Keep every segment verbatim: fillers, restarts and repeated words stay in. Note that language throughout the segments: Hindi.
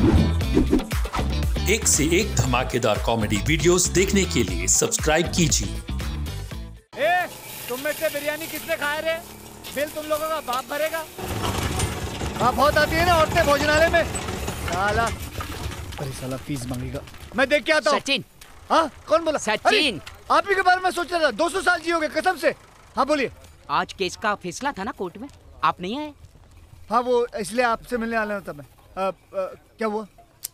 एक से एक धमाकेदार कॉमेडी वीडियोस देखने के लिए सब्सक्राइब कीजिए। ए, तुम में से बिरयानी किसने खाया रे? बिल तुम लोगों का बाप भरेगा। आप बहुत आती है ना औरतें भोजनालय में। साला, अरे साला फीस मांगेगा। मैं देख के आता हूँ। सचिन। हाँ, कौन बोला? सचिन। आप ही के बारे में सोच रहा था। दो सौ साल जियोगे कसम से। हाँ बोलिए। आज केस का फैसला था ना कोर्ट में, आप नहीं आए? हाँ वो इसलिए आपसे मिलने आना था मैं। आ, आ, क्या हुआ?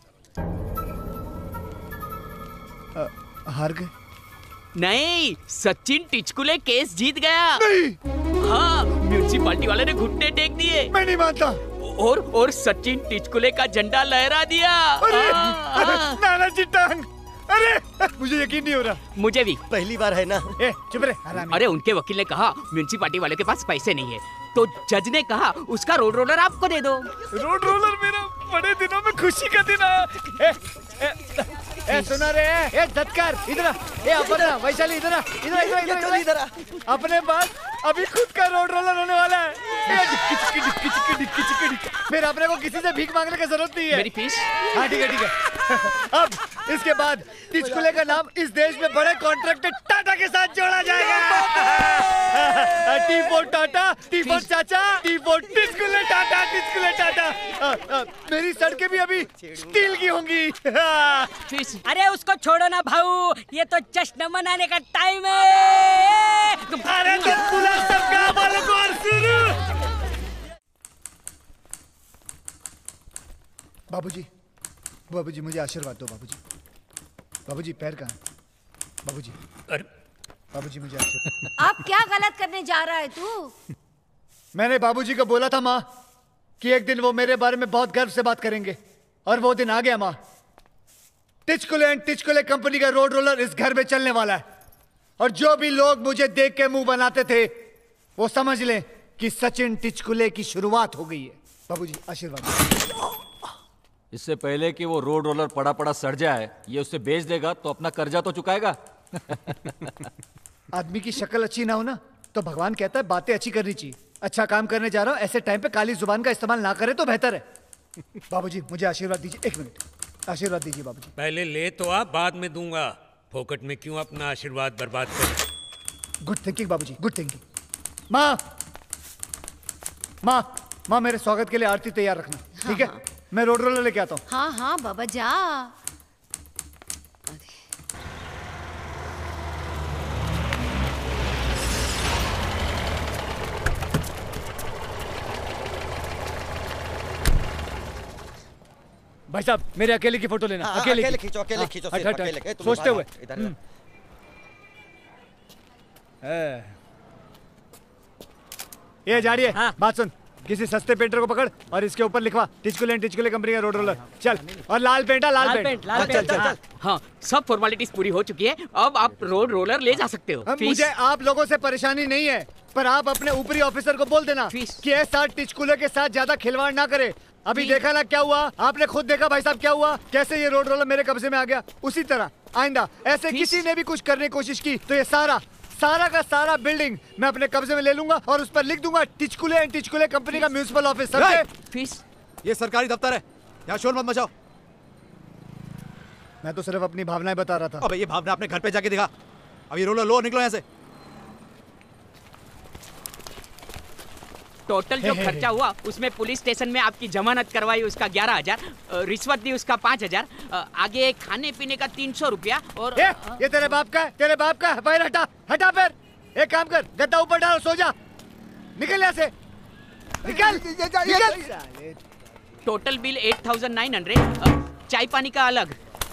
आ, हार गए? नहीं, सचिन टिचकुले केस जीत गया। नहीं। हाँ, म्यूनिसिपालिटी वाले ने घुटने टेक दिए। मैं नहीं मानता। और और सचिन टिचकुले का झंडा लहरा दिया। अरे, हाँ, अरे, हाँ। नाना जी टांग। अरे मुझे यकीन नहीं हो रहा। मुझे भी पहली बार है ना। ए, चुप रहे। अरे उनके वकील ने कहा म्यूनिसिपालिटी वाले के पास पैसे नहीं है, तो जज ने कहा उसका रोड रोलर आपको दे दो। रोड रोलर मेरा बड़े दिनों में खुशी का दिन आया। ए, ए, ए, सुना रे? ए, धतकर इधर आ। ए, अपना वैशाली इधर आ। इधर इधर इधर इधर आ। अपने पास अभी खुद का रोड रोलर होने वाला है। ए, डिक्की चिक्की डिक्की चिक्की डिक्की चिक्की डिक्की। फिर अपने को किसी से भीख मांगने की जरूरत नहीं है। मेरी फीस? हाँ ठीक है ठीक है। अब इसके बाद टिचकुले का नाम इस देश में बड़े कॉन्ट्रैक्ट टाटा के साथ जोड़ा जाएगा। T for Tata, T for चाचा, टी फोर टिचकुले टाटा, टिचकुले टाटा। आ, आ, मेरी सड़कें भी अभी स्टील की होंगी। फीस? अरे उसको छोड़ो ना भाऊ, ये तो जश्न मनाने का टाइम है। अरे टिचकुला सबका वालों को और सुनो। बाबूजी, बाबूजी मुझे आशीर्वाद दो बाबूजी। बाबूजी पैर कहाँ है? बाबूजी, अरे बाबूजी मुझे आशीर्वाद। आप क्या गलत करने जा रहा है तू? मैंने बाबूजी को बोला था माँ कि एक दिन वो मेरे बारे में बहुत गर्व से बात करेंगे, और वो दिन आ गया माँ। टिचकुले एंड टिचकुले कंपनी का रोड रोलर इस घर में चलने वाला है, और जो भी लोग मुझे देख के मुंह बनाते थे वो समझ लें कि सचिन टिचकुले की शुरुआत हो गई है। बाबूजी आशीर्वाद। इससे पहले कि वो रोड रोलर पड़ा पड़ा सड़ जाए, ये उसे बेच देगा तो अपना कर्जा तो चुकाएगा। आदमी की शक्ल अच्छी ना हो ना तो भगवान कहता है बातें अच्छी करनी चाहिए। अच्छा काम करने जा रहा हूं, ऐसे टाइम पे काली जुबान का इस्तेमाल ना करे तो बेहतर है। बाबूजी मुझे आशीर्वाद दीजिए। एक मिनट आशीर्वाद दीजिए बाबूजी। पहले ले तो आप, बाद में दूंगा। फोकट में क्यों अपना आशीर्वाद बर्बाद कर। गुड थिंकिंग बाबूजी, गुड थिंकिंग। माँ माँ माँ मेरे स्वागत के लिए आरती तैयार रखना। ठीक है, मैं रोड रोलर लेके आता हूँ। हाँ हाँ बाबा जा। भाई साहब मेरे अकेले की फोटो लेना। हाँ, अकेले अकेले की। खींचो, अकेले हाँ, खींचो, हट, सिर्फ हट, हट, अकेले। ए, तुम सोचते हुए। इधर हम्म। ये जाड़ी है। हाँ। बात सुन, किसी सस्ते पेंटर को पकड़ और इसके ऊपर लिखवा टिचकुले एंड टिचकुले कंपनी का रोड रोलर। चल, और लाल पेंट है, लाल लाल पेंट। पेंट, लाल हाँ, चल पेंट, चल हाँ। चल। हाँ, सब फॉर्मेलिटीज पूरी हो चुकी है, अब आप रोड रोलर ले जा सकते हो। अब फीस? मुझे आप लोगों से परेशानी नहीं है, पर आप अपने ऊपरी ऑफिसर को बोल देना फीस? कि ऐसा टिचकुले के साथ ज्यादा खिलवाड़ ना करे। अभी फीस? देखा ना क्या हुआ, आपने खुद देखा भाई साहब क्या हुआ, कैसे ये रोड रोलर मेरे कब्जे में आ गया। उसी तरह आइंदा ऐसे फीस? किसी ने भी कुछ करने की कोशिश की तो ये सारा सारा का सारा बिल्डिंग मैं अपने कब्जे में ले लूंगा और उस पर लिख दूंगा टिचकुले एंड टिचकुले कंपनी का म्यूनिसिपल ऑफिस। समझे? फीस? ये सरकारी दफ्तर है, यहाँ शोर मत मचाओ। मैं तो सिर्फ अपनी भावनाएं बता रहा था। अबे ये भावना अपने घर पे जाके दिखा। अब ये रोलर लो, निकलो यहाँ से। टोटल जो खर्चा हुआ उसमें पुलिस स्टेशन में आपकी जमानत करवाई उसका ग्यारह हजार, रिश्वत दी उसका पाँच हजार, आगे खाने पीने का तीन सौ रुपया और ए, ये तेरे बाप का है, तेरे बाप का है। पैर हटा हटा पैर। एक काम कर, गद्दा ऊपर डाल, सो जा। निकल यहाँ से, निकल निकल। Total bill eight thousand nine hundred, चाय पानी का अलग।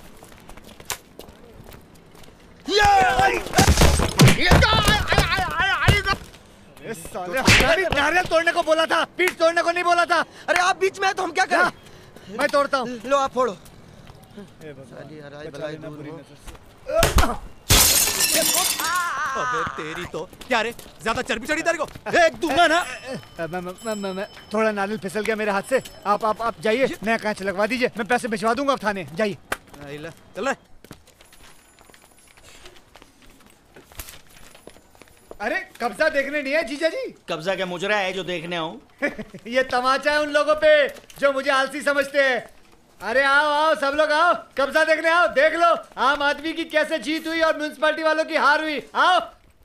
साले नारियल तोड़ने को बोला था, पीठ तोड़ने को नहीं बोला था। अरे आप बीच में है तो हम क्या करें? मैं तोड़ता हूँ। लो आप फोड़ो। साली हराई भलाई दूर हो। अबे तेरी तो क्या रे, ज्यादा चर्बी चढ़ी तेरे को? एक दूंगा ना। मैं, मैं, मैं, मैं, मैं, थोड़ा नारियल फिसल गया मेरे हाथ से। आप आप आप जाइए, नया कांच लगवा दीजिए, मैं पैसे भिजवा दूंगा अब थाने। जाइए। चल रहा। अरे कब्जा देखने नहीं है जीजा जी। कब्जा क्या मुजरा है जो देखने आऊं? ये तमाचा है उन लोगों पे जो मुझे आलसी समझते हैं। अरे आओ आओ सब लोग आओ, कब्जा देखने आओ। देख लो आम आदमी की कैसे जीत हुई और म्युनिसिपैलिटी वालों की हार हुई। आओ।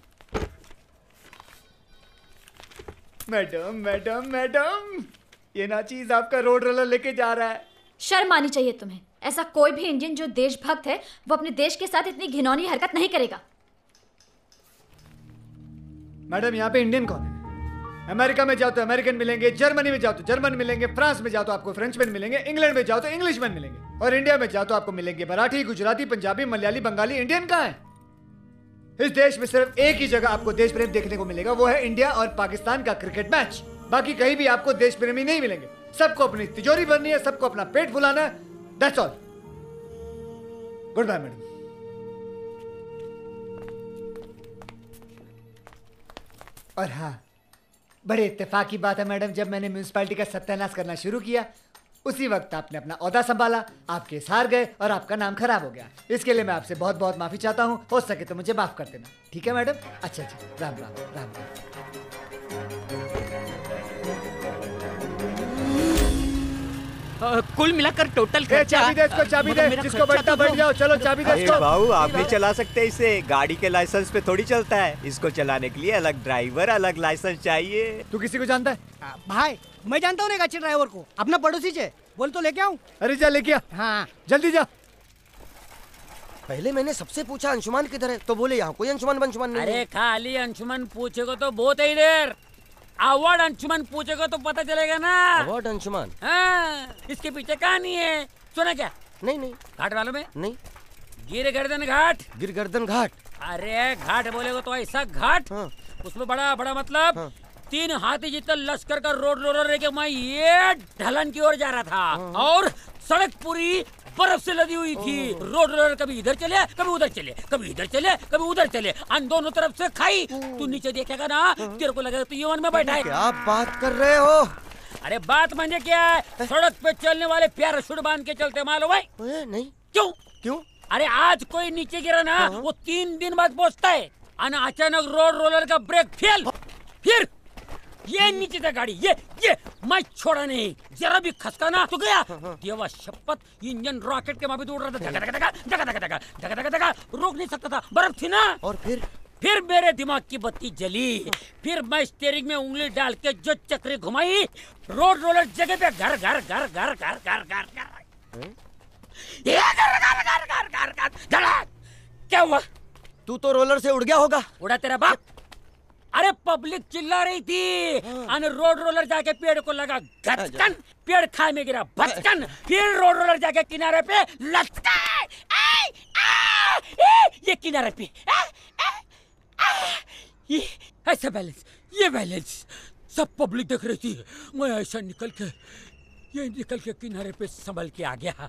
मैडम मैडम मैडम, ये नाचीज आपका रोड रोलर लेके जा रहा है। शर्म आनी चाहिए तुम्हें। ऐसा कोई भी इंडियन जो देशभक्त है वो अपने देश के साथ इतनी घिनौनी हरकत नहीं करेगा। मैडम यहाँ पे इंडियन कौन है? अमेरिका में जाओ तो अमेरिकन मिलेंगे, जर्मनी में जाओ तो जर्मन मिलेंगे, फ्रांस में जाओ तो आपको फ्रेंचमैन मिलेंगे, इंग्लैंड में जाओ तो इंग्लिशमैन मिलेंगे, और इंडिया में जाओ तो आपको मिलेंगे मराठी, गुजराती, पंजाबी, मलयाली, बंगाली। इंडियन कहाँ है? इस देश में सिर्फ एक ही जगह आपको देश प्रेम देखने को मिलेगा, वो है इंडिया और पाकिस्तान का क्रिकेट मैच। बाकी कहीं भी आपको देश प्रेमी नहीं मिलेंगे। सबको अपनी तिजोरी भरनी है, सबको अपना पेट फुलाना है। That's all. Good bye madam. और हाँ, बड़े इत्तेफाक की बात है मैडम, जब मैंने म्युनिसिपैलिटी का सत्यानाश करना शुरू किया उसी वक्त आपने अपना ओहदा संभाला, आप केस हार गए और आपका नाम खराब हो गया। इसके लिए मैं आपसे बहुत बहुत माफी चाहता हूँ। हो सके तो मुझे माफ कर देना, ठीक है मैडम? अच्छा अच्छा, राम राम राम राम। Uh, कुल मिलाकर टोटल खर्चा। चाबी दे इसको, चाबी दे, जिसको बैठना बैठ जाओ। चलो चाबी दे इसको। बाबू आप नहीं चला सकते इसे, गाड़ी के लाइसेंस पे थोड़ी चलता है। इसको चलाने के लिए अलग ड्राइवर, अलग लाइसेंस चाहिए। तू किसी को जानता है? भाई मैं जानता हूँ एक अच्छे ड्राइवर को, अपना पड़ोसी से। बोल तो लेके आऊँ? अरे जा लेके आ। हाँ जल्दी जा। पहले मैंने सबसे पूछा अंशुमान किधर है, तो बोले यहाँ कोई अंशुमान बंशुमान नहीं। अरे खाली अंशुमान पूछेगा तो बहुत है इधर, अवार्ड अंशुमान पूछेगा तो पता चलेगा ना। अवार्ड अंशुमान? हाँ, इसके पीछे कहानी है, सुना क्या? नहीं नहीं। घाट वालों में? नहीं। गिर गर्दन घाट। गिर गर्दन घाट? अरे घाट बोलेगा तो ऐसा घाट। हाँ। उसमें बड़ा बड़ा मतलब हाँ। तीन हाथी जितना लश्कर का रोड रोलर लेके मैं ये ढलान की ओर जा रहा था। हाँ। और सड़क पूरी बर्फ से लदी हुई थी। रोड रोलर कभी इधर चले, कभी उधर चले, कभी इधर चले, कभी उधर चले, अन दोनों तरफ से खाई। तू नीचे देखेगा ना, तेरे को लगेगा तू यमन में बैठा है। क्या बात कर रहे हो? अरे बात माने क्या है, सड़क पे चलने वाले पैराशूट बांध के चलते मालूम है? नहीं। क्यों क्यों? अरे आज कोई नीचे गिरा ना, वो तीन दिन बाद पहुंचता है। अचानक रोड रोलर का ब्रेक फेल, फिर ये नीचे था गाड़ी, ये ये मैं छोड़ा नहीं, जरा भी खसका ना तो गया। देवा शपथ, इंजन रॉकेट के माफी उड़ रहा था, धका धका धका धका धका धका धका धका धका, रोक नहीं सकता था, बर्फ थी ना। और फिर फिर मेरे दिमाग की बत्ती जली। फिर मैं स्टीयरिंग में उंगली डाल के जो चक्री घुमाई, रोड रोलर जगह पे घर घर घर घर घर घर घर घर ये घर घर घर घर घर घर धड़ाक। क्या हुआ? तू तो रोलर से उड़ गया होगा। उड़ा तेरा बाप। अरे पब्लिक चिल्ला रही थी, अन रोड रोलर जाके पेड़ को लगा गचकन, पेड़ खाई में गिरा भचकन, फिर रोड रोलर जाके किनारे पे लटका। ये किनारे पे आ, आ, आ, ये ऐसा बैलेंस, ये बैलेंस सब पब्लिक देख रही थी। मैं ऐसा निकल के ये निकल के किनारे पे संभल के आ गया।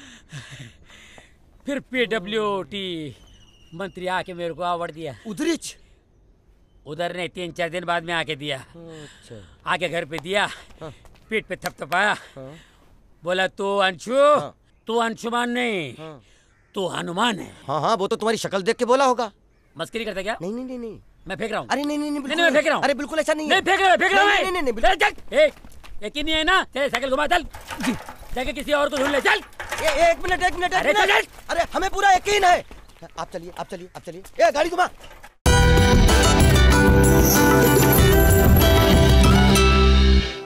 फिर पीडब्ल्यूडी मंत्री आके मेरे को अवार्ड दिया। उधरिच? उधर नहीं, तीन चार दिन बाद में आके दिया। अच्छा। आके घर पे दिया। हाँ। पीठ पे थपथपाया। हाँ। बोला तू अंशु, हाँ। तू अंशुमान नहीं, हाँ। तू हनुमान है। हाँ हाँ, वो तो तुम्हारी शक्ल देख के बोला होगा। मस्करी करता क्या? नहीं नहीं नहीं नहीं, मैं फेंक रहा हूँ। अरे नहीं नहीं नहीं, नहीं मैं फेंक रहा हूँ। अरे बिल्कुल ऐसा नहीं है। नहीं फेंक रहा, फेंक रहा नहीं नहीं नहीं, नहीं। यकीन नहीं है ना? चल साइकिल घुमा, चल जाके किसी और को ढूंढ ले, चल। ए, एक मिनट एक मिनट अरे चल। अरे हमें पूरा यकीन है। आप चलिए आप चलिए आप चलिए, ए गाड़ी घुमा।